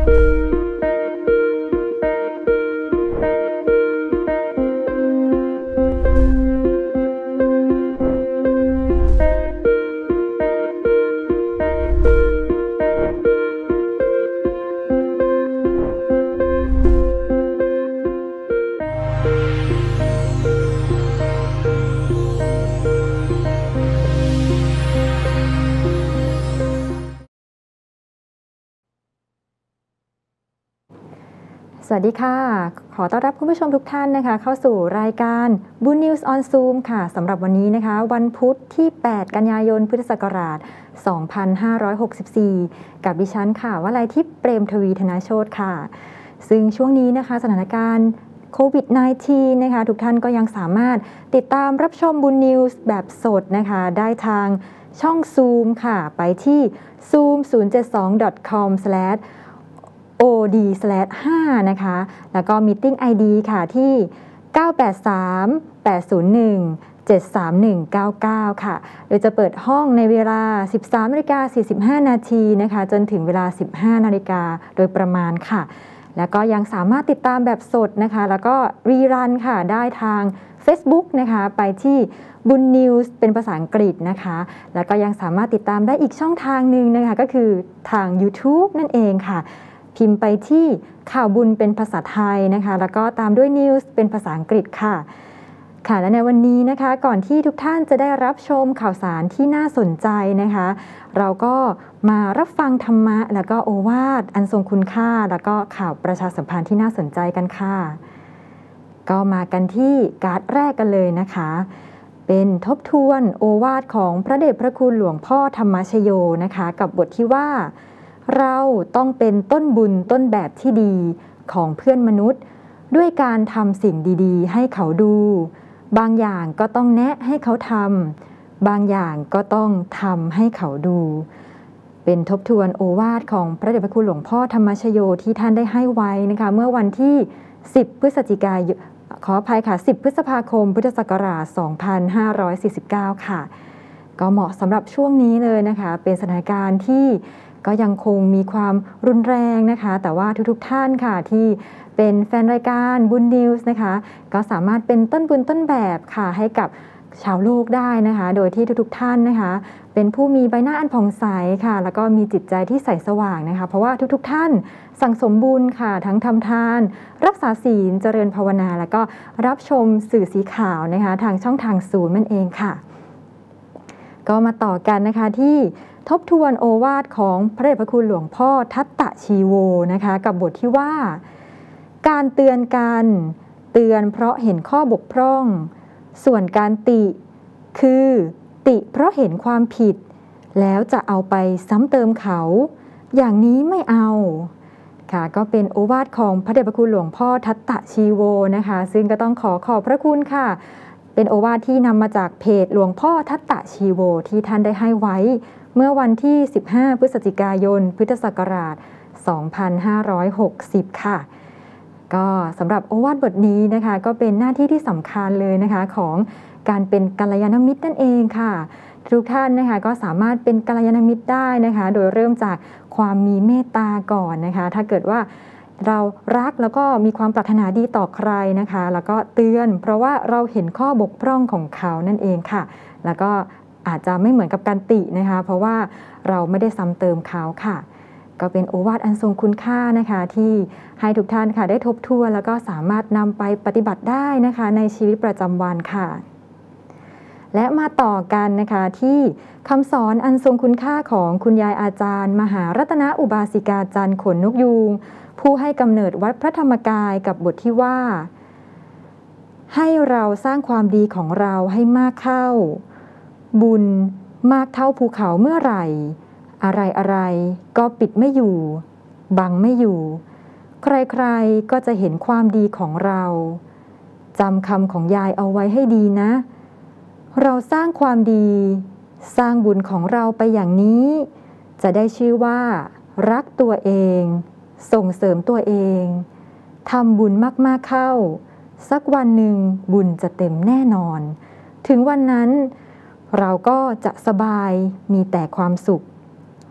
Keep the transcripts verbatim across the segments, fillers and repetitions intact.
สวัสดีค่ะขอต้อนรับคุณผู้ชมทุกท่านนะคะเข้าสู่รายการ Boon News on Zoom ค่ะสำหรับวันนี้นะคะวันพุธที่แปดกันยายนพุทธศักราชสองพันห้าร้อยหกสิบสี่กับดิฉันค่ะวลัยทิพย์เปรมทวีธนาโชติค่ะซึ่งช่วงนี้นะคะสถานการณ์โควิด สิบเก้า นะคะทุกท่านก็ยังสามารถติดตามรับชม Boon News แบบสดนะคะได้ทางช่อง Zoom ค่ะไปที่ ซูม ศูนย์ เจ็ด สอง ดอท คอม สแลช โอ ดี ห้า นะคะแล้วก็ Meeting ไอ ดี ค่ะที่ เก้า แปด สาม แปด ศูนย์ หนึ่ง เจ็ด สาม หนึ่ง เก้า เก้า ค่ะโดยจะเปิดห้องในเวลา สิบสามนาฬิกาสี่สิบห้า นาทีนะคะจนถึงเวลา สิบห้านาฬิกาโดยประมาณค่ะแล้วก็ยังสามารถติดตามแบบสดนะคะแล้วก็รีรันค่ะได้ทาง Facebook นะคะไปที่ Boon News เป็นภาษาอังกฤษนะคะแล้วก็ยังสามารถติดตามได้อีกช่องทางหนึ่งนะคะก็คือทาง YouTube นั่นเองค่ะพิมพ์ไปที่ข่าวบุญเป็นภาษาไทยนะคะแล้วก็ตามด้วย News เป็นภาษาอังกฤษค่ะค่ะและในวันนี้นะคะก่อนที่ทุกท่านจะได้รับชมข่าวสารที่น่าสนใจนะคะเราก็มารับฟังธรรมะแล้วก็โอวาทอันทรงคุณค่าแล้วก็ข่าวประชาสัมพันธ์ที่น่าสนใจกันค่ะก็มากันที่การ์ดแรกกันเลยนะคะเป็นทบทวนโอวาทของพระเดชพระคุณหลวงพ่อธรรมชโยนะคะกับบทที่ว่าเราต้องเป็นต้นบุญต้นแบบที่ดีของเพื่อนมนุษย์ด้วยการทำสิ่งดีๆให้เขาดูบางอย่างก็ต้องแนะให้เขาทำบางอย่างก็ต้องทำให้เขาดูเป็นทบทวนโอวาทของพระเดชพระคุณหลวงพ่อธรรมชโยที่ท่านได้ให้ไว้นะคะเมื่อวันที่สิบพฤศจิกายนขออภัยค่ะสิบพฤษภาคมพุทธศักราชสองพันห้าร้อยสี่สิบเก้าค่ะก็เหมาะสำหรับช่วงนี้เลยนะคะเป็นสถานการณ์ที่ก็ยังคงมีความรุนแรงนะคะแต่ว่าทุกๆท่านค่ะที่เป็นแฟนรายการ Boon News นะคะก็สามารถเป็นต้นบุญต้นแบบค่ะให้กับชาวโลกได้นะคะโดยที่ทุกๆท่านนะคะเป็นผู้มีใบหน้าอันผ่องใสค่ะแล้วก็มีจิตใจที่ใสสว่างนะคะเพราะว่าทุกๆท่านสั่งสมบุญค่ะทั้งทำทานรักษาศีลเจริญภาวนาแล้วก็รับชมสื่อสีขาวนะคะทางช่องทางศูนย์นั่นเองค่ะก็มาต่อกันนะคะที่ทบทวนโอวาทของพระเดชพระคุณหลวงพ่อทัตตชีโวนะคะกับบทที่ว่าการเตือนกันเตือนเพราะเห็นข้อบกพร่องส่วนการติคือติเพราะเห็นความผิดแล้วจะเอาไปซ้ำเติมเขาอย่างนี้ไม่เอาค่ะก็เป็นโอวาทของพระเดชพระคุณหลวงพ่อทัตตชีโวนะคะซึ่งก็ต้องขอขอบพระคุณค่ะเป็นโอวาทที่นำมาจากเพจหลวงพ่อทัตตชีโวที่ท่านได้ให้ไว้เมื่อวันที่สิบห้าพฤศจิกายนพุทธศักราชสองพันห้าร้อยหกสิบค่ะก็สำหรับโอวาทบทนี้นะคะก็เป็นหน้าที่ที่สำคัญเลยนะคะของการเป็นกัลยาณมิตรนั่นเองค่ะทุกท่านนะคะก็สามารถเป็นกัลยาณมิตรได้นะคะโดยเริ่มจากความมีเมตตาก่อนนะคะถ้าเกิดว่าเรารักแล้วก็มีความปรารถนาดีต่อใครนะคะแล้วก็เตือนเพราะว่าเราเห็นข้อบกพร่องของเขานั่นเองค่ะแล้วก็อาจจะไม่เหมือนกับการตินะคะเพราะว่าเราไม่ได้ซ้ำเติมเขาค่ะก็เป็นโอวาทอันทรงคุณค่านะคะที่ให้ทุกท่านค่ะได้ทบทวนแล้วก็สามารถนำไปปฏิบัติได้นะคะในชีวิตประจำวันค่ะและมาต่อกันนะคะที่คำสอนอันทรงคุณค่าของคุณยายอาจารย์มหารัตนอุบาสิกาจันทร์ขนนกยูงผู้ให้กำเนิดวัดพระธรรมกายกับบทที่ว่าให้เราสร้างความดีของเราให้มากเข้าบุญมากเท่าภูเขาเมื่อไหร่อะไรอะไรก็ปิดไม่อยู่บังไม่อยู่ใครๆก็จะเห็นความดีของเราจำคำของยายเอาไว้ให้ดีนะเราสร้างความดีสร้างบุญของเราไปอย่างนี้จะได้ชื่อว่ารักตัวเองส่งเสริมตัวเองทำบุญมากๆเข้าสักวันหนึ่งบุญจะเต็มแน่นอนถึงวันนั้นเราก็จะสบายมีแต่ความสุข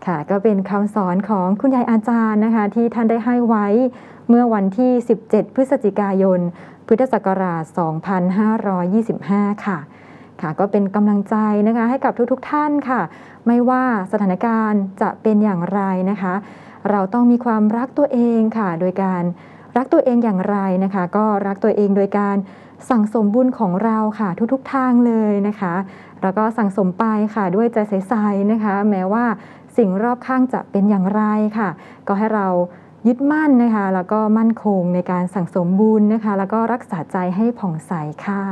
ค่ะก็เป็นคำสอนของคุณยายอาจารย์นะคะที่ท่านได้ให้ไว้เมื่อวันที่สิบเจ็ดพฤศจิกายนพุทธศักราชสองพันห้าร้อยยี่สิบห้าค่ะค่ะก็เป็นกำลังใจนะคะให้กับทุกๆท่านค่ะไม่ว่าสถานการณ์จะเป็นอย่างไรนะคะเราต้องมีความรักตัวเองค่ะโดยการรักตัวเองอย่างไรนะคะก็รักตัวเองโดยการสั่งสมบุญของเราค่ะทุกๆทางเลยนะคะแล้วก็สั่งสมไปค่ะด้วยใจใสๆนะคะแม้ว่าสิ่งรอบข้างจะเป็นอย่างไรค่ะก็ให้เรายึดมั่นนะคะแล้วก็มั่นคงในการสั่งสมบุญนะคะแล้วก็รักษาใจให้ผ่องใสค่ะ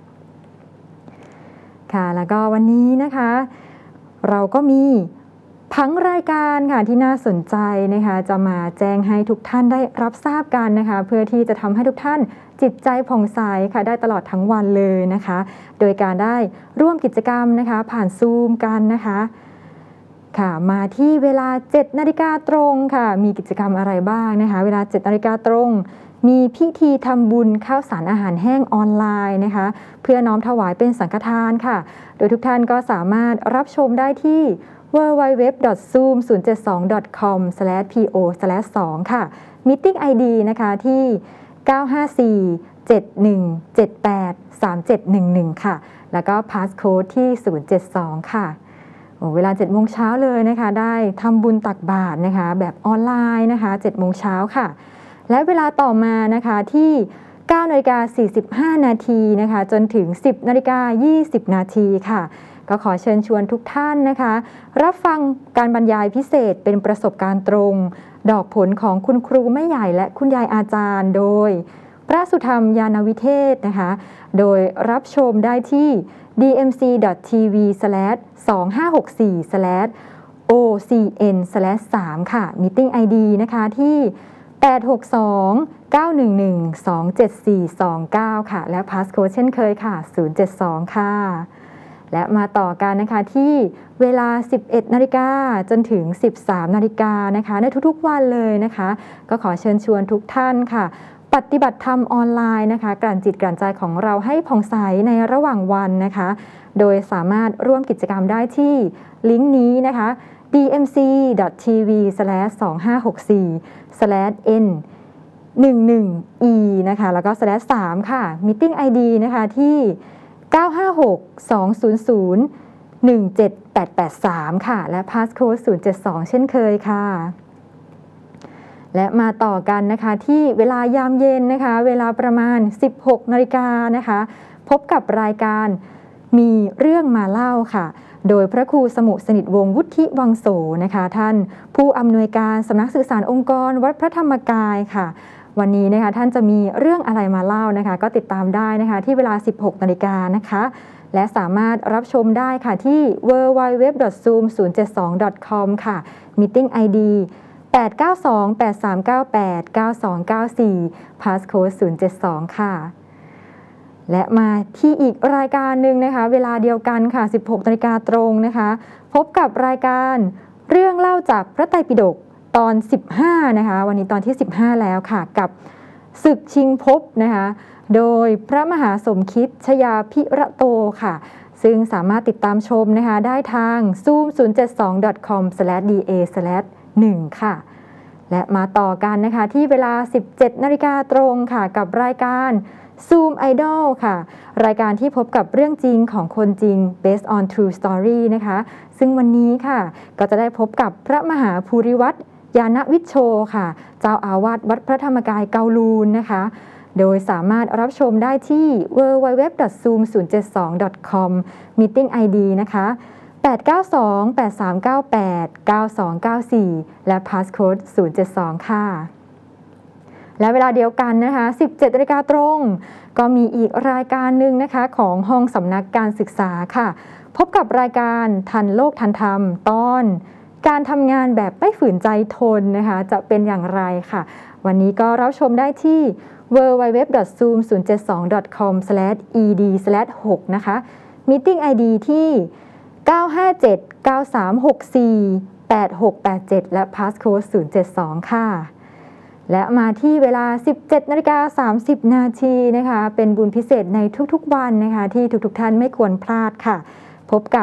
ค่ะแล้วก็วันนี้นะคะเราก็มีผังรายการค่ะที่น่าสนใจนะคะจะมาแจ้งให้ทุกท่านได้รับทราบกันนะคะเพื่อที่จะทำให้ทุกท่านจิตใจผ่องใสค่ะได้ตลอดทั้งวันเลยนะคะโดยการได้ร่วมกิจกรรมนะคะผ่านซูมกันนะคะค่ะมาที่เวลาเจ็ดนาฬิกาตรงค่ะมีกิจกรรมอะไรบ้างนะคะเวลาเจ็ดนาฬิกาตรงมีพิธีทำบุญข้าวสารอาหารแห้งออนไลน์นะคะเพื่อน้อมถวายเป็นสังฆทานค่ะโดยทุกท่านก็สามารถรับชมได้ที่ ดับเบิลยู ดับเบิลยู ดับเบิลยู ดอท ซูม ศูนย์ เจ็ด สอง ดอท คอม สแลช พี โอ สแลช สอง ค่ะ Meeting ไอ ดี นะคะที่ เก้า ห้า สี่ เจ็ด หนึ่ง เจ็ด แปด สาม เจ็ด หนึ่ง หนึ่ง ค่ะแล้วก็ Passcode ที่ ศูนย์ เจ็ด สอง ค่ะโอ้เวลา เจ็ด โมงเช้าเลยนะคะได้ทำบุญตักบาตรนะคะแบบออนไลน์นะคะ เจ็ด โมงเช้าค่ะและเวลาต่อมานะคะที่ เก้านาฬิกาสี่สิบห้า นาทีนะคะจนถึง สิบนาฬิกายี่สิบ นาทีค่ะก็ขอเชิญชวนทุกท่านนะคะรับฟังการบรรยายพิเศษเป็นประสบการณ์ตรงดอกผลของคุณครูแม่ใหญ่และคุณยายอาจารย์โดยพระสุธรรมยานวิเทศนะคะโดยรับชมได้ที่ ดี เอ็ม ซี ดอท ที วี สแลช สอง ห้า หก สี่ สแลช โอ ซี เอ็น สแลช สาม ค่ะ Meeting ไอ ดี นะคะที่ แปด หก สอง เก้า หนึ่ง หนึ่ง สอง เจ็ด สี่ สอง เก้า ค่ะและ Passcode เช่นเคยค่ะ ศูนย์ เจ็ด สอง ค่ะและมาต่อกันนะคะที่เวลา สิบเอ็ดนาฬิกาจนถึง สิบสามนาฬิกานะคะในทุกๆวันเลยนะคะก็ขอเชิญชวนทุกท่านค่ะปฏิบัติธรรมออนไลน์นะคะกลั่นจิตกลั่นใจของเราให้ผ่องใสในระหว่างวันนะคะโดยสามารถร่วมกิจกรรมได้ที่ลิงก์นี้นะคะ ดี เอ็ม ซี ดอท ที วี สแลช สอง ห้า หก สี่ สแลช เอ็น หนึ่ง หนึ่ง อี นะคะแล้วก็ สแลช สาม ค่ะ Meeting ไอ ดี นะคะที่เก้า ห้า หก สอง ศูนย์ ศูนย์ หนึ่ง เจ็ด แปด แปด สาม ค่ะและ Passcode ศูนย์ เจ็ด สอง เช่นเคยค่ะและมาต่อกันนะคะที่เวลายามเย็นนะคะเวลาประมาณ สิบหกนาฬิกานะคะพบกับรายการมีเรื่องมาเล่าค่ะโดยพระครูสมุสนิทวงศ์วุฒิวังโสนะคะท่านผู้อำนวยการสำนักสื่อสารองค์กรวัดพระธรรมกายค่ะวันนี้นะคะท่านจะมีเรื่องอะไรมาเล่านะคะก็ติดตามได้นะคะที่เวลา สิบหกนาฬิกานะคะและสามารถรับชมได้ค่ะที่ ดับเบิลยู ดับเบิลยู ดับเบิลยู ดอท ซูม ศูนย์ เจ็ด สอง ดอท คอม ค่ะ Meeting ไอ ดี แปด เก้า สอง แปด สาม เก้า แปด เก้า สอง เก้า สี่ Passcode ศูนย์ เจ็ด สอง ค่ะและมาที่อีกรายการหนึ่งนะคะเวลาเดียวกันค่ะ สิบหกนาฬิกาตรงนะคะพบกับรายการเรื่องเล่าจากพระไตรปิฎกตอนสิบห้านะคะวันนี้ตอนที่สิบห้าแล้วค่ะกับศึกชิงภพนะคะโดยพระมหาสมคิดชยาภิระโตค่ะซึ่งสามารถติดตามชมนะคะได้ทาง ซูม ศูนย์ เจ็ด สอง ดอท คอม สแลช ดี เอ สแลช หนึ่ง ค่ะและมาต่อกันนะคะที่เวลา สิบเจ็ดนาฬิกาตรงค่ะกับรายการซูม Idol ค่ะรายการที่พบกับเรื่องจริงของคนจริง based on true story นะคะซึ่งวันนี้ค่ะก็จะได้พบกับพระมหาภูริวัตรยานวิชโชค่ะเจ้าอาวาสวัดพระธรรมกายเกาลูนนะคะโดยสามารถรับชมได้ที่ ดับเบิลยู ดับเบิลยู ดับเบิลยู ดอท ซูม ศูนย์ เจ็ด สอง ดอท คอม Meeting ไอ ดี นะคะแปด เก้า สอง แปด สาม เก้า แปด เก้า สอง เก้า สี่และ Passcode ศูนย์ เจ็ด สอง ค่ะและเวลาเดียวกันนะคะ สิบเจ็ดนาฬิกาตรงก็มีอีกรายการหนึ่งนะคะของห้องสำนักการศึกษาค่ะพบกับรายการทันโลกทันธรรมตอนการทำงานแบบไม่ฝืนใจทนนะคะจะเป็นอย่างไรค่ะวันนี้ก็รับชมได้ที่ ดับเบิลยู ดับเบิลยู ดับเบิลยู ดอท ซูม ศูนย์ เจ็ด สอง ดอท คอม สแลช อี ดี สแลช หก นะคะ Meeting ไอ ดี ที่ เก้า ห้า เจ็ด เก้า สาม หก สี่ แปด หก แปด เจ็ดและ Passcode ศูนย์ เจ็ด สอง ค่ะและมาที่เวลา สิบเจ็ดนาฬิกาสามสิบ นาทีนะคะเป็นบุญพิเศษในทุกๆวันนะคะที่ทุกๆท่านไม่ควรพลาดค่ะพบกับ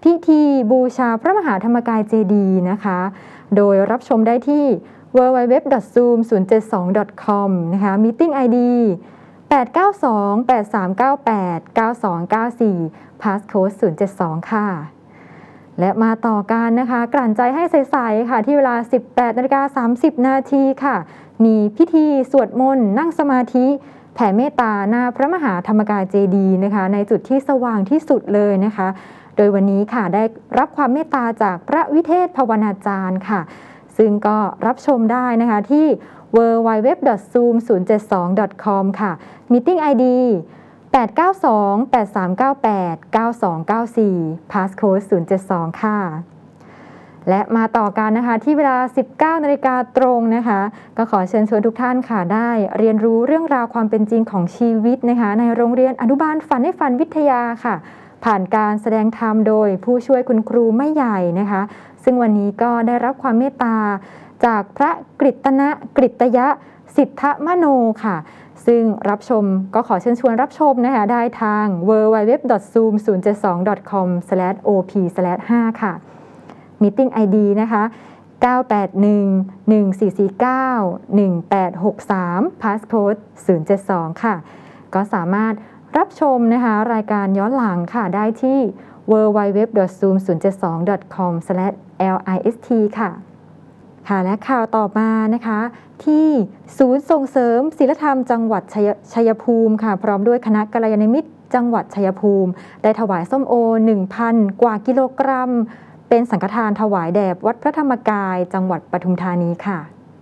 พิธีบูชาพระมหาธรรมกายเจดีย์นะคะโดยรับชมได้ที่ ดับเบิลยู ดับเบิลยู ดับเบิลยู ดอท ซูม ศูนย์ เจ็ด สอง ดอท คอม นะคะ Meeting ไอ ดี แปด เก้า สอง แปด สาม เก้า แปด เก้า สอง เก้า สี่ Passcode ศูนย์ เจ็ด สอง ค่ะและมาต่อกันนะคะกลั่นใจให้ใสๆค่ะที่เวลา สิบแปดนาฬิกาสามสิบ นาทีค่ะมีพิธีสวดมนต์นั่งสมาธิแผ่เมตตาหน้าพระมหาธรรมกายเจดีย์นะคะในจุดที่สว่างที่สุดเลยนะคะโดยวันนี้ค่ะได้รับความเมตตาจากพระวิเทศภาวนาจารย์ค่ะซึ่งก็รับชมได้นะคะที่ ดับเบิลยู ดับเบิลยู ดับเบิลยู ดอท ซูม ศูนย์ เจ็ด สอง ดอท คอม ค่ะ Meeting ไอ ดี แปด เก้า สอง แปด สาม เก้า แปด เก้า สอง เก้า สี่ Passcode ศูนย์ เจ็ด สอง ค่ะและมาต่อกันนะคะที่เวลา สิบเก้านาฬิกาตรงนะคะก็ขอเชิญชวนทุกท่านค่ะได้เรียนรู้เรื่องราวความเป็นจริงของชีวิตนะคะในโรงเรียนอนุบาลฝันให้ฝันวิทยาค่ะผ่านการแสดงธรรมโดยผู้ช่วยคุณครูไม่ใหญ่นะคะซึ่งวันนี้ก็ได้รับความเมตตาจากพระกฤตนะกฤตยะสิทธมโนค่ะซึ่งรับชมก็ขอเชิญชวนรับชมนะคะได้ทาง ดับเบิลยู ดับเบิลยู ดับเบิลยู ดอท ซูม ศูนย์ เจ็ด สอง ดอท คอม สแลช โอ พี สแลช ห้า ค่ะ Meeting ไอ ดี นะคะ เก้า แปด หนึ่ง หนึ่ง สี่ สี่ เก้า หนึ่ง แปด หก สาม Passcode ศูนย์ เจ็ด สอง ค่ะก็สามารถรับชมนะคะรายการย้อนหลังค่ะได้ที่ ดับเบิลยู ดับเบิลยู ดับเบิลยู ดอท ซูม ศูนย์ เจ็ด สอง ดอท คอม สแลช แอล ไอ เอส ที ค่ะค่ะและข่าวต่อมานะคะที่ศูนย์ส่งเสริมศีลธรรมจังหวัดชัยชัยภูมิค่ะพร้อมด้วยคณะกัลยาณมิตรจังหวัดชัยภูมิได้ถวายส้มโอ หนึ่งพัน กว่ากิโลกรัมเป็นสังฆทานถวายแด่วัดพระธรรมกายจังหวัดปทุมธานีค่ะ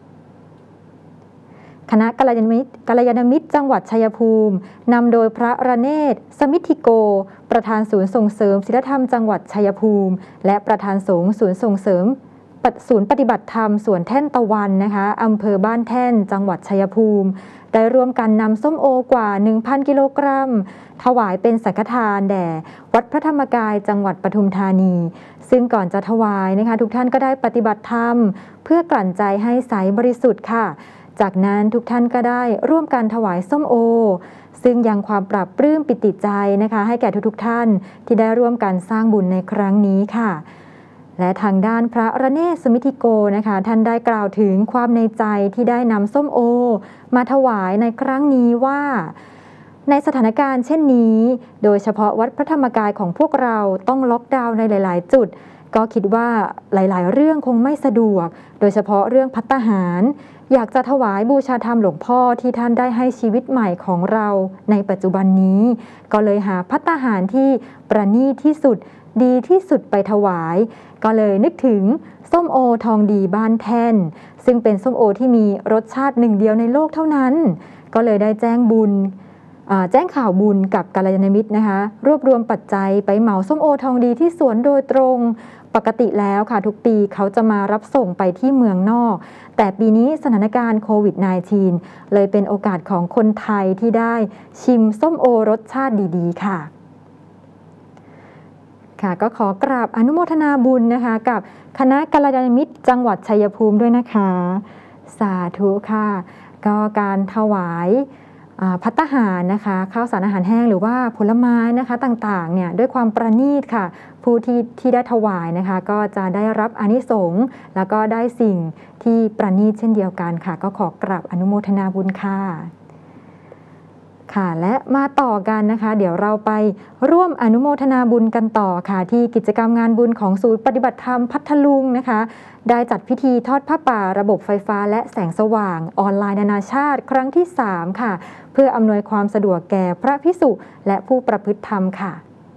คณะกัลยาณมิตรกัลยาณมิตรจังหวัดชัยภูมินำโดยพระระเนศสมิทธิโกประธานศูนย์ส่งเสริมศีลธรรมจังหวัดชัยภูมิและประธานสงฆ์ศูนย์ส่งเสริมศูนย์ปฏิบัติธรรมสวนแท่นตะวันนะคะอำเภอบ้านแท่นจังหวัดชัยภูมิได้ร่วมกันนำส้มโอกว่า หนึ่งพัน กิโลกรัมถวายเป็นสังฆทานแด่วัดพระธรรมกายจังหวัดปทุมธานีซึ่งก่อนจะถวายนะคะทุกท่านก็ได้ปฏิบัติธรรมเพื่อกลั่นใจให้ใสบริสุทธิ์ค่ะจากนั้นทุกท่านก็ได้ร่วมกันถวายส้มโอซึ่งยังความปรับปลื้มปิติใจนะคะให้แก่ทุกๆท่านที่ได้ร่วมกันสร้างบุญในครั้งนี้ค่ะและทางด้านพระระเนศสมิทธิโกนะคะท่านได้กล่าวถึงความในใจที่ได้นำส้มโอมาถวายในครั้งนี้ว่าในสถานการณ์เช่นนี้โดยเฉพาะวัดพระธรรมกายของพวกเราต้องล็อกดาวน์ในหลายๆจุดก็คิดว่าหลายๆเรื่องคงไม่สะดวกโดยเฉพาะเรื่องภัตตาหารอยากจะถวายบูชาธรรมหลวงพ่อที่ท่านได้ให้ชีวิตใหม่ของเราในปัจจุบันนี้ก็เลยหาภัตตาหารที่ประณีตที่สุดดีที่สุดไปถวายก็เลยนึกถึงส้มโอทองดีบ้านแท่นซึ่งเป็นส้มโอที่มีรสชาติหนึ่งเดียวในโลกเท่านั้นก็เลยได้แจ้งบุญแจ้งข่าวบุญกับกัลยาณมิตรนะคะรวบรวมปัจจัยไปเหมาส้มโอทองดีที่สวนโดยตรงปกติแล้วค่ะทุกปีเขาจะมารับส่งไปที่เมืองนอกแต่ปีนี้สถานการณ์โควิด สิบเก้า เลยเป็นโอกาสของคนไทยที่ได้ชิมส้มโอรสชาติดีๆค่ะค่ะก็ขอกราบอนุโมทนาบุญนะคะกับคณะกัลยาณมิตรจังหวัดชัยภูมิด้วยนะคะสาธุค่ะก็การถวายภัตตาหารนะคะข้าวสารอาหารแห้งหรือว่าผลไม้นะคะต่างๆเนี่ยด้วยความประณีตค่ะผู้ที่ที่ได้ถวายนะคะก็จะได้รับอานิสงส์แล้วก็ได้สิ่งที่ประณีตเช่นเดียวกันค่ะก็ขอกราบอนุโมทนาบุญค่ะค่ะและมาต่อกันนะคะเดี๋ยวเราไปร่วมอนุโมทนาบุญกันต่อค่ะที่กิจกรรมงานบุญของศูนย์ปฏิบัติธรรมพัทลุงนะคะได้จัดพิธีทอดผ้าป่าระบบไฟฟ้าและแสงสว่างออนไลน์นานาชาติครั้งที่สามค่ะเพื่ออำนวยความสะดวกแก่พระภิกษุและผู้ประพฤติธรรมค่ะ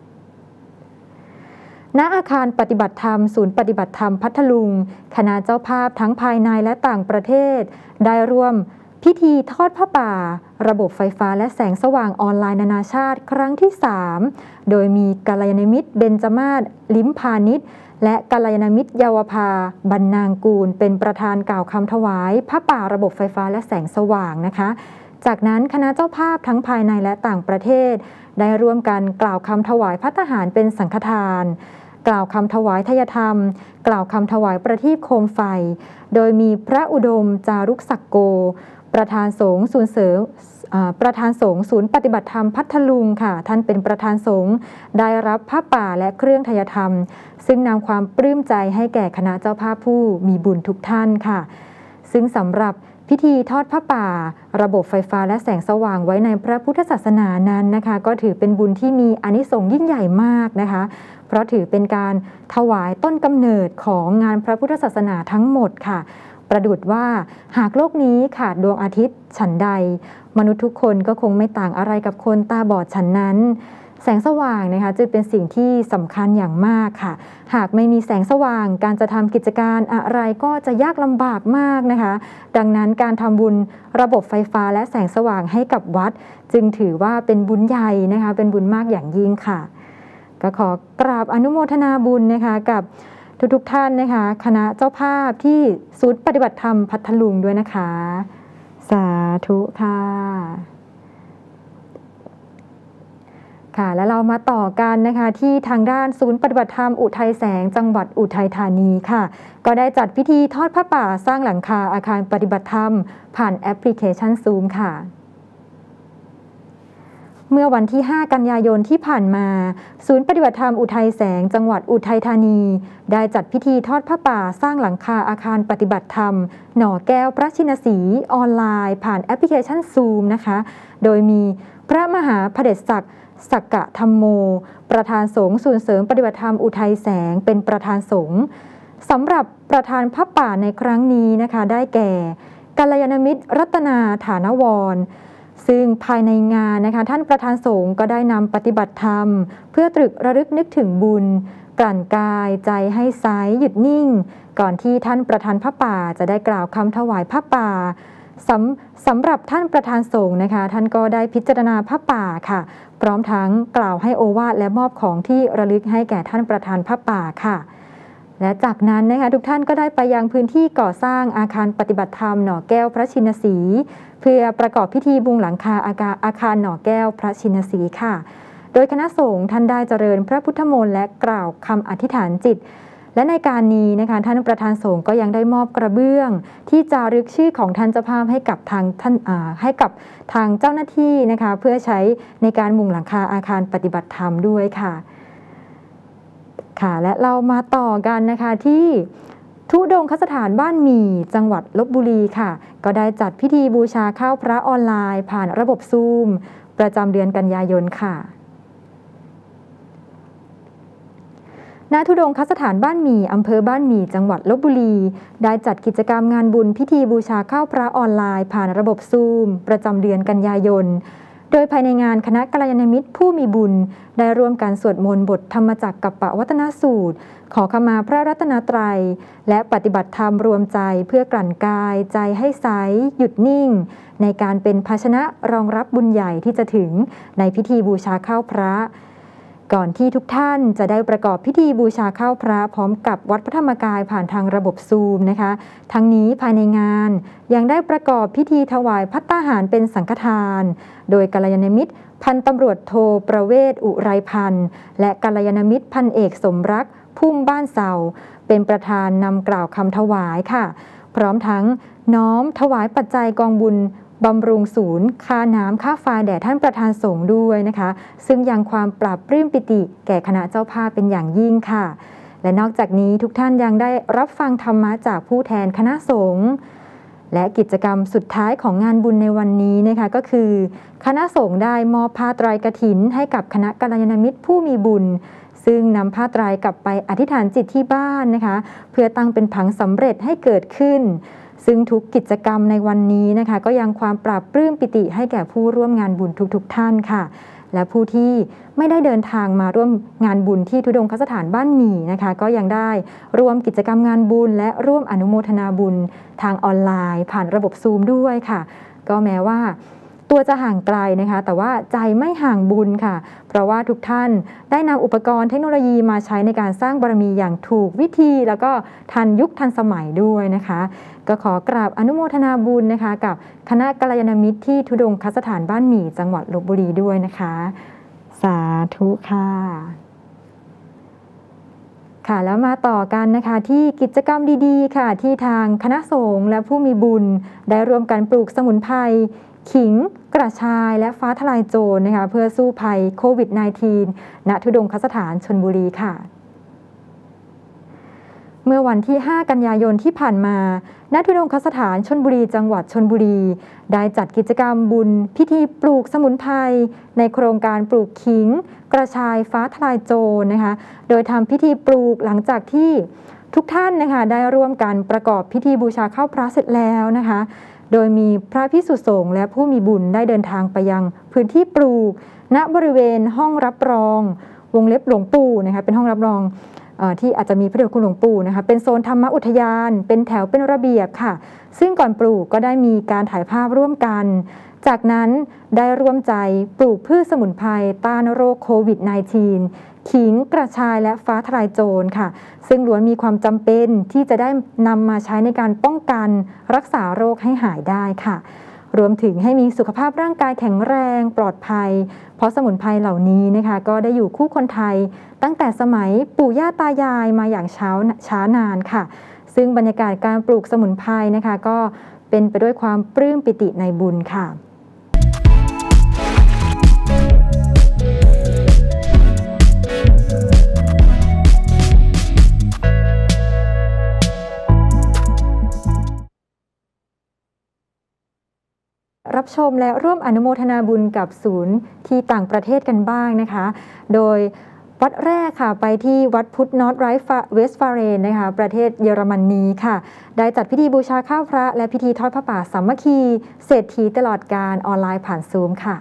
ณอาคารปฏิบัติธรรมศูนย์ปฏิบัติธรรมพัทลุงคณะเจ้าภาพทั้งภายในและต่างประเทศได้ร่วมพิธีทอดผ้าป่าระบบไฟฟ้าและแสงสว่างออนไลน์นานาชาติครั้งที่สามโดยมีกัลยาณมิตรเบญจมาศลิ้มพานิชและกัลยาณมิตรเยาวภาบรรณางกูลเป็นประธานกล่าวคำถวายผ้าป่าระบบไฟฟ้าและแสงสว่างนะคะจากนั้นคณะเจ้าภาพทั้งภายในและต่างประเทศได้ร่วมกันกล่าวคำถวายภัตตาหารเป็นสังฆทานกล่าวคำถวายทายธรรมกล่าวคำถวายประทีปโคมไฟโดยมีพระอุดมจารุกศักโกประธานสงฆ์ศูนย์เสริมประธานสงฆ์ศูนย์ปฏิบัติธรรมพัทลุงค่ะท่านเป็นประธานสงฆ์ได้รับผ้าป่าและเครื่องไทยธรรมซึ่งนำความปลื้มใจให้แก่คณะเจ้าภาพผู้มีบุญทุกท่านค่ะซึ่งสำหรับพิธีทอดผ้าป่าระบบไฟฟ้าและแสงสว่างไว้ในพระพุทธศาสนานั้นนะคะก็ถือเป็นบุญที่มีอานิสงส์ยิ่งใหญ่มากนะคะเพราะถือเป็นการถวายต้นกำเนิดของงานพระพุทธศาสนาทั้งหมดค่ะประดุจว่าหากโลกนี้ขาดดวงอาทิตย์ฉันใดมนุษย์ทุกคนก็คงไม่ต่างอะไรกับคนตาบอดฉันนั้นแสงสว่างนะคะจึงเป็นสิ่งที่สำคัญอย่างมากค่ะหากไม่มีแสงสว่างการจะทำกิจการอะไรก็จะยากลำบากมากนะคะดังนั้นการทำบุญระบบไฟฟ้าและแสงสว่างให้กับวัดจึงถือว่าเป็นบุญใหญ่นะคะเป็นบุญมากอย่างยิ่งค่ะก็ขอกราบอนุโมทนาบุญนะคะกับทุกๆท่านนะคะคณะเจ้าภาพที่ศูนย์ปฏิบัติธรรมพัทลุงด้วยนะคะสาธุค่ะค่ะแล้วเรามาต่อกันนะคะที่ทางด้านศูนย์ปฏิบัติธรรมอุทัยแสงจังหวัดอุทัยธานีค่ะก็ได้จัดพิธีทอดผ้าป่าสร้างหลังคาอาคารปฏิบัติธรรมผ่านแอปพลิเคชัน Zoom ค่ะเมื่อวันที่ห้ากันยายนที่ผ่านมาศูนย์ปฏิบัติธรรมอุทัยแสงจังหวัดอุทัยธานีได้จัดพิธีทอดผ้าป่าสร้างหลังคาอาคารปฏิบัติธรรมหน่อแก้วพระชินสีออนไลน์ผ่านแอปพลิเคชัน Zoom นะคะโดยมีพระมหาเผด็จศักดิ์สักกะธรรมโมประธานสงฆ์ศูนย์เสริมปฏิบัติธรรมอุทัยแสงเป็นประธานสงฆ์สำหรับประธานผ้าป่าในครั้งนี้นะคะได้แก่กัลยาณมิตรรัตนาฐานวรซึ่งภายในงานนะคะท่านประธานสงฆ์ก็ได้นำปฏิบัติธรรมเพื่อตรึกระลึกนึกถึงบุญกลั่นกายใจให้ใสหยุดนิ่งก่อนที่ท่านประธานผ้าป่าจะได้กล่าวคำถวายผ้าป่าสำสำหรับท่านประธานสงฆ์นะคะท่านก็ได้พิจารณาผ้าป่าค่ะพร้อมทั้งกล่าวให้โอวาทและมอบของที่ระลึกให้แก่ท่านประธานผ้าป่าค่ะและจากนั้นนะคะทุกท่านก็ได้ไปยังพื้นที่ก่อสร้างอาคารปฏิบัติธรรมหน่อแก้วพระชินสีเพื่อประกอบพิธีบุงหลังคาอาคารหน่อแก้วพระชินสีค่ะโดยคณะสงฆ์ท่านได้เจริญพระพุทธมนต์และกล่าวคำอธิษฐานจิตและในการนี้นะคะท่านประธานสงฆ์ก็ยังได้มอบกระเบื้องที่จารึกชื่อของท่านเจ้าภาพให้กับทางท่านให้กับทางเจ้าหน้าที่นะคะเพื่อใช้ในการมุงหลังคาอาคารปฏิบัติธรรมด้วยค่ะค่ะและเรามาต่อกันนะคะที่ทุดงคสถานบ้านหมี่จังหวัดลพบุรีค่ะก็ได้จัดพิธีบูชาข้าวพระออนไลน์ผ่านระบบซูมประจำเดือนกันยายนค่ะณทุดงคสถานบ้านหมี่อำเภอบ้านหมี่จังหวัดลพบุรีได้จัดกิจกรรมงานบุญพิธีบูชาข้าวพระออนไลน์ผ่านระบบซูมประจำเดือนกันยายนโดยภายในงานคณะกัลยาณมิตรผู้มีบุญได้ร่วมกันสวดมนต์บทธรรมจักรกัปปวัตนสูตรขอขมาพระรัตนตรัยและปฏิบัติธรรมรวมใจเพื่อกลั่นกายใจให้ใสหยุดนิ่งในการเป็นภาชนะรองรับบุญใหญ่ที่จะถึงในพิธีบูชาข้าวพระก่อนที่ทุกท่านจะได้ประกอบพิธีบูชาข้าวพระพร้อมกับวัดพระธรรมกายผ่านทางระบบซูมนะคะทั้งนี้ภายในงานยังได้ประกอบพิธีถวายภัตตาหารเป็นสังฆทานโดยกัลยาณมิตรพันตำรวจโทประเวศอุไรพันธ์และกัลยาณมิตรพันเอกสมรักพุ่มบ้านเสาเป็นประธานนำกล่าวคำถวายค่ะพร้อมทั้งน้อมถวายปัจจัยกองบุญบำรุงศูนย์ค่าน้ำค่าไฟแด่ท่านประธานสงฆ์ด้วยนะคะซึ่งยังความปราบปลื้มปิติแก่คณะเจ้าภาพเป็นอย่างยิ่งค่ะและนอกจากนี้ทุกท่านยังได้รับฟังธรรมะจากผู้แทนคณะสงฆ์และกิจกรรมสุดท้ายของงานบุญในวันนี้นะคะก็คือคณะสงฆ์ได้มอบผ้าไตรกฐินให้กับคณะกัลยาณมิตรผู้มีบุญซึ่งนำผ้าไตรกลับไปอธิษฐานจิตที่บ้านนะคะเพื่อตั้งเป็นผังสำเร็จให้เกิดขึ้นซึ่งทุกกิจกรรมในวันนี้นะคะก็ยังความปราบปลื้มปิติให้แก่ผู้ร่วมงานบุญทุกๆ ท่านค่ะและผู้ที่ไม่ได้เดินทางมาร่วมงานบุญที่ทุดงคสถานบ้านหมี่นะคะก็ยังได้ร่วมกิจกรรมงานบุญและร่วมอนุโมทนาบุญทางออนไลน์ผ่านระบบซูมด้วยค่ะก็แม้ว่าตัวจะห่างไกลนะคะแต่ว่าใจไม่ห่างบุญค่ะเพราะว่าทุกท่านได้นำอุปกรณ์เทคโนโลยีมาใช้ในการสร้างบารมีอย่างถูกวิธีแล้วก็ทันยุคทันสมัยด้วยนะคะก็ขอกราบอนุโมทนาบุญนะคะกับคณะกัลยาณมิตรที่ทุดงคสถานบ้านหมี่จังหวัดลพบุรีด้วยนะคะสาธุค่ะค่ะแล้วมาต่อกันนะคะที่กิจกรรมดีๆค่ะที่ทางคณะสงฆ์และผู้มีบุญได้ร่วมกันปลูกสมุนไพรขิงกระชายและฟ้าทลายโจรนะคะเพื่อสู้ภัยโควิด สิบเก้า ณ ธุดงคสถานชลบุรีค่ะเมื่อวันที่ ห้า กันยายนที่ผ่านมาณ ธุดงคสถานชลบุรีจังหวัดชลบุรีได้จัดกิจกรรมบุญพิธีปลูกสมุนไพรในโครงการปลูกขิงกระชายฟ้าทลายโจรนะคะโดยทำพิธีปลูกหลังจากที่ทุกท่านนะคะได้ร่วมกันประกอบพิธีบูชาข้าวพระเสร็จแล้วนะคะโดยมีพระภิกษุสงฆ์และผู้มีบุญได้เดินทางไปยังพื้นที่ปลูกณบริเวณห้องรับรองวงเล็บหลวงปู่นะคะเป็นห้องรับรองที่อาจจะมีพระเดชคุณหลวงปู่นะคะเป็นโซนธรรมอุทยานเป็นแถวเป็นระเบียบค่ะซึ่งก่อนปลูกก็ได้มีการถ่ายภาพร่วมกันจากนั้นได้ร่วมใจปลูกพืชสมุนไพรต้านโรคโควิด สิบเก้า ขิงกระชายและฟ้าทลายโจรค่ะซึ่งล้วนมีความจำเป็นที่จะได้นำมาใช้ในการป้องกันรักษาโรคให้หายได้ค่ะรวมถึงให้มีสุขภาพร่างกายแข็งแรงปลอดภัยเพราะสมุนไพรเหล่านี้นะคะก็ได้อยู่คู่คนไทยตั้งแต่สมัยปู่ย่าตายายมาอย่างช้าช้านานค่ะซึ่งบรรยากาศการปลูกสมุนไพรนะคะก็เป็นไปด้วยความปลื้มปิติในบุญค่ะรับชมและร่วมอนุโมทนาบุญกับศูนย์ที่ต่างประเทศกันบ้างนะคะโดยวัดแรกค่ะไปที่วัดพุทธนอร์ทไรฟ์เวสต์ฟาเรนนะคะประเทศเยอรมนีค่ะได้จัดพิธีบูชาข้าวพระและพิธีทอดพระป่าสามัคคีเศรษฐีตลอดการออนไลน์ผ่านซูมค่ะ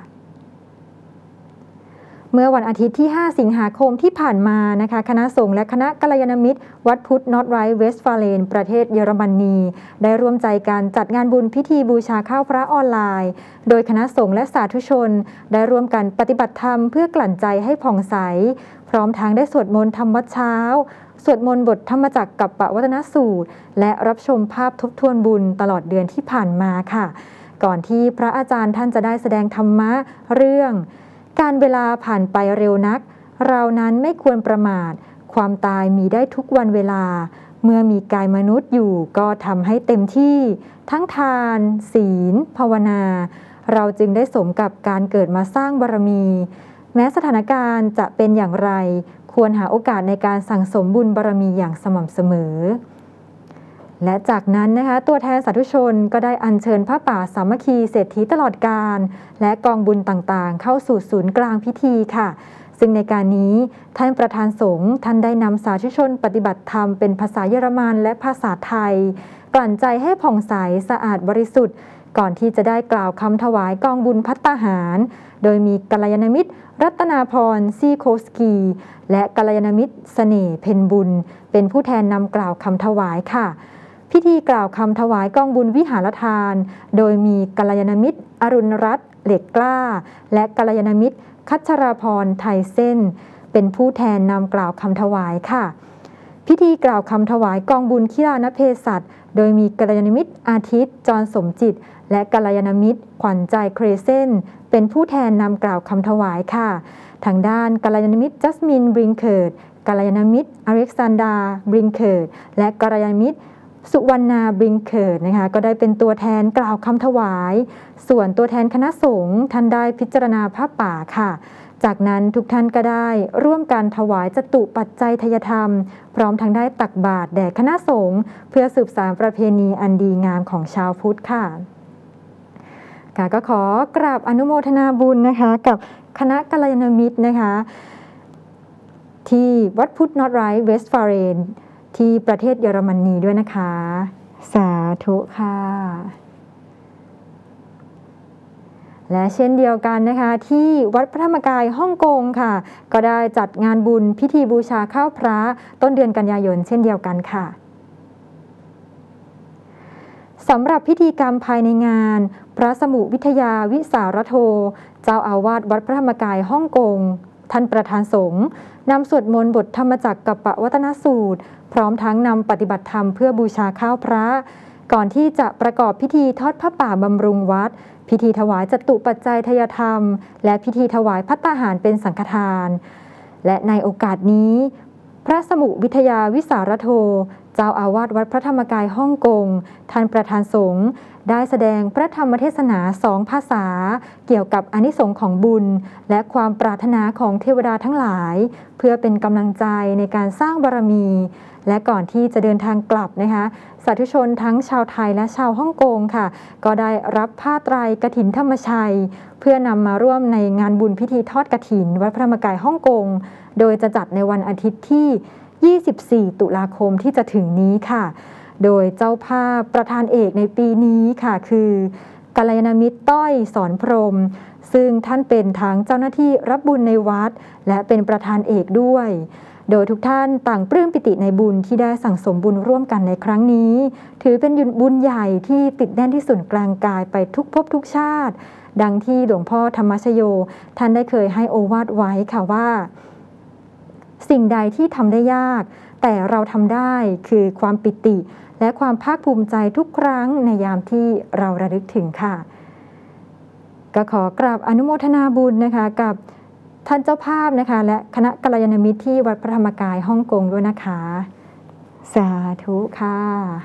เมื่อวันอาทิตย์ที่ ห้า สิงหาคมที่ผ่านมานะคะคณะสงฆ์และคณะกัลยาณมิตรวัดพุทธนอร์ทไรฟ์เวสต์ฟาเลนประเทศเยอรมนีได้ร่วมใจกันจัดงานบุญพิธีบูชาข้าวพระออนไลน์โดยคณะสงฆ์และสาธุชนได้ร่วมกันปฏิบัติธรรมเพื่อกลั่นใจให้ผ่องใสพร้อมทั้งได้สวดมนต์ทำวัดเช้าสวดมนต์บทธรรมจักรกัปปวัตนสูตรและรับชมภาพทบทวนบุญตลอดเดือนที่ผ่านมาค่ะก่อนที่พระอาจารย์ท่านจะได้แสดงธรรมะเรื่องการเวลาผ่านไปเร็วนักเรานั้นไม่ควรประมาทความตายมีได้ทุกวันเวลาเมื่อมีกายมนุษย์อยู่ก็ทำให้เต็มที่ทั้งทานศีลภาวนาเราจึงได้สมกับการเกิดมาสร้างบารมีแม้สถานการณ์จะเป็นอย่างไรควรหาโอกาสในการสั่งสมบุญบารมีอย่างสม่ำเสมอและจากนั้นนะคะตัวแทนสาธุชนก็ได้อัญเชิญผ้าป่าสามัคคีเศรษฐีตลอดกาลและกองบุญต่างๆเข้าสู่ศูนย์กลางพิธีค่ะซึ่งในการนี้ท่านประธานสงฆ์ท่านได้นำสาธุชนปฏิบัติธรรมเป็นภาษาเยอรมันและภาษาไทยกลั่นใจให้ผ่องใสสะอาดบริสุทธิ์ก่อนที่จะได้กล่าวคำถวายกองบุญภัตตาหารโดยมีกัลยาณมิตรรัตนาพรซีโคสกีและกัลยาณมิตรเสน่ห์เพ็ญบุญเป็นผู้แทนนำกล่าวคำถวายค่ะพิธีกล่าวคำถวายกองบุญวิหารทานโดยมีกัลยาณมิตรอรุณรัตน์เหล็กกล้าและกัลยาณมิตรคัชราพรไทยเส้นเป็นผู้แทนนำกล่าวคำถวายค่ะพิธีกล่าวคำถวายกองบุญคิลานเพศัตโดยมีกัลยาณมิตรอาทิตย์จรสมจิตและกัลยาณมิตรขวัญใจเครเซนเป็นผู้แทนนำกล่าวคำถวายค่ะทางด้านกัลยาณมิตรจัสมินบริงเคิร์ดกัลยาณมิตรอเล็กซานดาบริงเคิร์ดและกัลยาณมิตรสุวรรณาบริงเคิร์ดนะคะก็ได้เป็นตัวแทนกล่าวคำถวายส่วนตัวแทนคณะสงฆ์ท่านได้พิจารณาผ้าป่าค่ะจากนั้นทุกท่านก็ได้ร่วมกันถวายจตุปัจจัยทยธรรมพร้อมทั้งได้ตักบาตรแด่คณะสงฆ์เพื่อสืบสานประเพณีอันดีงามของชาวพุทธค่ะก็ขอกราบอนุโมทนาบุญนะคะกับคณะกัลยาณมิตรนะคะที่วัดพุทธนอร์ทไรฟ์เวสต์ฟาเรนที่ประเทศเยอรมนีด้วยนะคะสาธุค่ะและเช่นเดียวกันนะคะที่วัดพระธรรมกายฮ่องกงค่ะก็ได้จัดงานบุญพิธีบูชาข้าวพระต้นเดือนกันยายนเช่นเดียวกันค่ะสำหรับพิธีกรรมภายในงานพระสมุวิทยาวิสารโธเจ้าอาวาสวัดพระธรรมกายฮ่องกงท่านประธานสงฆ์นำสวดมนต์บทธรรมจักรกัปปวัตนสูตรพร้อมทั้งนำปฏิบัติธรรมเพื่อบูชาข้าวพระก่อนที่จะประกอบพิธีทอดผ้าป่าบำรุงวัดพิธีถวายจตุปัจจัยทยธรรมและพิธีถวายภัตตาหารเป็นสังฆทานและในโอกาสนี้พระสมุวิทยาวิสารโธเจ้าอาวาสวัดพระธรรมกายฮ่องกงท่านประธานสงฆ์ได้แสดงพระธรรมเทศนาสองภาษาเกี่ยวกับอานิสงส์ของบุญและความปรารถนาของเทวดาทั้งหลายเพื่อเป็นกำลังใจในการสร้างบารมีและก่อนที่จะเดินทางกลับนะคะสาธุชนทั้งชาวไทยและชาวฮ่องกงค่ะก็ได้รับผ้าไตรกฐินธรรมชัยเพื่อนำมาร่วมในงานบุญพิธีทอดกฐินวัดพระธรรมกายฮ่องกงโดยจะจัดในวันอาทิตย์ที่ยี่สิบสี่ตุลาคมที่จะถึงนี้ค่ะโดยเจ้าภาพประธานเอกในปีนี้ค่ะคือกัลยาณมิตรต้อยสอนพรหมซึ่งท่านเป็นทั้งเจ้าหน้าที่รับบุญในวัดและเป็นประธานเอกด้วยโดยทุกท่านต่างปลื้มปิติในบุญที่ได้สั่งสมบุญร่วมกันในครั้งนี้ถือเป็นบุญใหญ่ที่ติดแน่นที่ศูนย์กลางกายไปทุกภพทุกชาติดังที่หลวงพ่อธรรมชโยท่านได้เคยให้โอวาทไว้ค่ะว่าสิ่งใดที่ทำได้ยากแต่เราทำได้คือความปิติและความภาคภูมิใจทุกครั้งในยามที่เราระลึกถึงค่ะก็ขอกราบอนุโมทนาบุญนะคะกับท่านเจ้าภาพนะคะและคณะกัลยาณมิตรที่วัดพระธรรมกายฮ่องกงด้วยนะคะสาธุค่ะ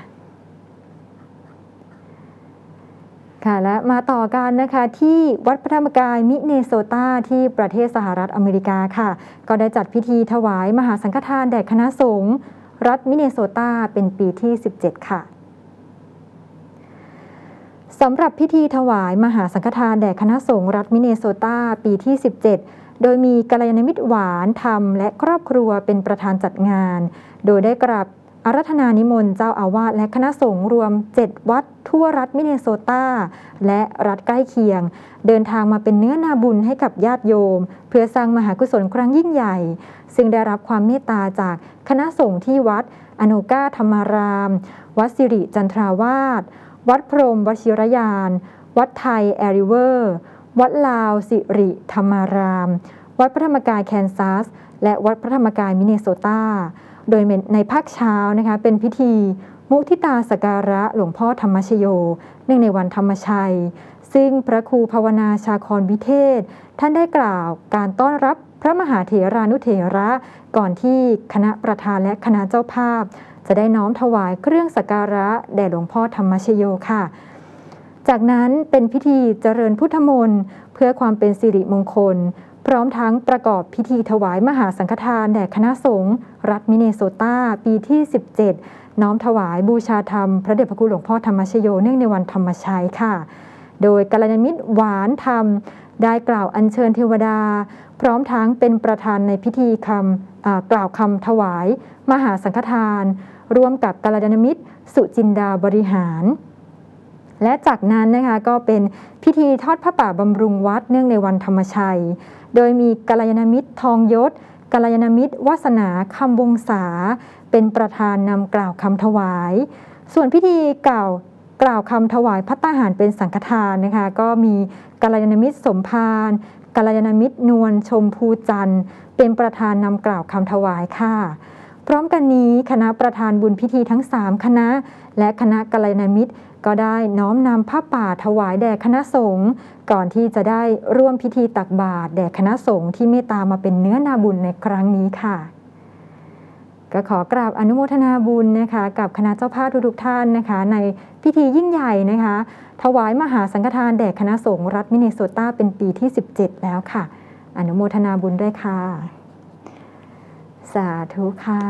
ค่ะและมาต่อกันนะคะที่วัดพระธรรมกายมิเนโซตาที่ประเทศสหรัฐอเมริกาค่ะก็ได้จัดพิธีถวายมหาสังฆทานแด่คณะสงฆ์รัฐมินนิโซตาเป็นปีที่สิบเจ็ดค่ะสำหรับพิธีถวายมหาสังฆทานแด่คณะสงฆ์รัฐมินนิโซตาปีที่สิบเจ็ดโดยมีกัลยาณมิตรหวานธรรมและครอบครัวเป็นประธานจัดงานโดยได้กราบอาราธนานิมนต์เจ้าอาวาสและคณะสงฆ์รวมเจ็ดวัดทั่วรัฐมินนิโซตาและรัฐใกล้เคียงเดินทางมาเป็นเนื้อนาบุญให้กับญาติโยมเพื่อสร้างมหากุศลครั้งยิ่งใหญ่ซึ่งได้รับความเมตตาจากคณะสงฆ์ที่วัดอโนกาธรรมารามวัดสิริจันทราวาสวัดพรหมวชิรยานวัดไทยแอริเวอร์วัดลาวสิริธรรมารามวัดพระธรรมกายแคนซัสและวัดพระธรรมกายมินนิโซตาโดยในภาคเช้านะคะเป็นพิธีมุทิตาสักการะหลวงพ่อธรรมชโยเนื่องในวันธรรมชัยซึ่งพระครูภาวนาชาครวิเทศท่านได้กล่าวการต้อนรับพระมหาเถรานุเถระก่อนที่คณะประธานและคณะเจ้าภาพจะได้น้อมถวายเครื่องสักการะแด่หลวงพ่อธรรมชโยค่ะจากนั้นเป็นพิธีเจริญพุทธมนต์เพื่อความเป็นสิริมงคลพร้อมทั้งประกอบพิธีถวายมหาสังฆทานแด่คณะสงฆ์รัฐมินนิโซตาปีที่สิบเจ็ดน้อมถวายบูชาธรรมพระเดชพระคุณหลวงพ่อธรรมชโยเนื่องในวันธรรมชัยค่ะโดยกัลยาณมิตรหวานธรรมได้กล่าวอัญเชิญเทวดาพร้อมทั้งเป็นประธานในพิธีคำกล่าวคำถวายมหาสังฆทานร่วมกับกัลยาณมิตรสุจินดาบริหารและจากนั้นนะคะก็เป็นพิธีทอดผ้าป่าบำรุงวัดเนื่องในวันธรรมชัยโดยมีกัลยาณมิตรทองยศกัลยาณมิตรวาสนาคำวงศาเป็นประธานนำกล่าวคำถวายส่วนพิธีกล่าวกล่าวคำถวายภัตตาหารเป็นสังฆทานนะคะก็มีกัลยาณมิตรสมภารกัลยาณมิตรนวลชมพูจันทร์เป็นประธานนำกล่าวคำถวายค่ะพร้อมกันนี้คณะประธานบุญพิธีทั้งสามคณะและคณะกัลยาณมิตรก็ได้น้อมนำผ้าป่าถวายแด่คณะสงฆ์ก่อนที่จะได้ร่วมพิธีตักบาตรแด่คณะสงฆ์ที่เมตตามาเป็นเนื้อนาบุญในครั้งนี้ค่ะก็ขอกราบอนุโมทนาบุญนะคะกับคณะเจ้าภาพทุกๆท่านนะคะในพิธียิ่งใหญ่นะคะถวายมหาสังฆทานแด่คณะสงฆ์รัฐมินนิโซตาเป็นปีที่สิบเจ็ดแล้วค่ะอนุโมทนาบุญด้วยค่ะสาธุค่ะ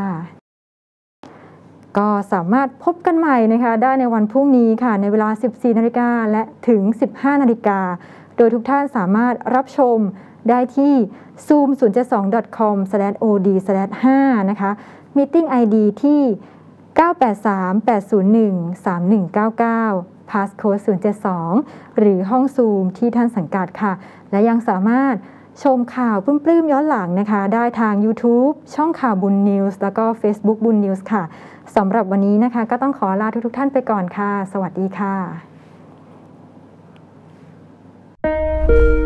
ก็สามารถพบกันใหม่นะคะได้ในวันพรุ่งนี้ค่ะในเวลา สิบสี่นาฬิกา นและถึง สิบห้านาฬิกา โดยทุกท่านสามารถรับชมได้ที่ ซูม ศูนย์ เจ็ด สอง ดอท คอม สแลช โอ ดี สแลช ห้า นะคะ Meeting ไอ ดี ที่ เก้า แปด สาม แปด ศูนย์ หนึ่ง สาม หนึ่ง เก้า เก้า Passcode ศูนย์ เจ็ด สอง หรือห้องซูมที่ท่านสังกัดค่ะและยังสามารถชมข่าวปลื้มๆย้อนหลังนะคะได้ทาง YouTube ช่องข่าวบุญนิวส์แล้วก็ Facebook บุญนิวส์ค่ะสำหรับวันนี้นะคะก็ต้องขอลาทุกๆท่านไปก่อนค่ะสวัสดีค่ะ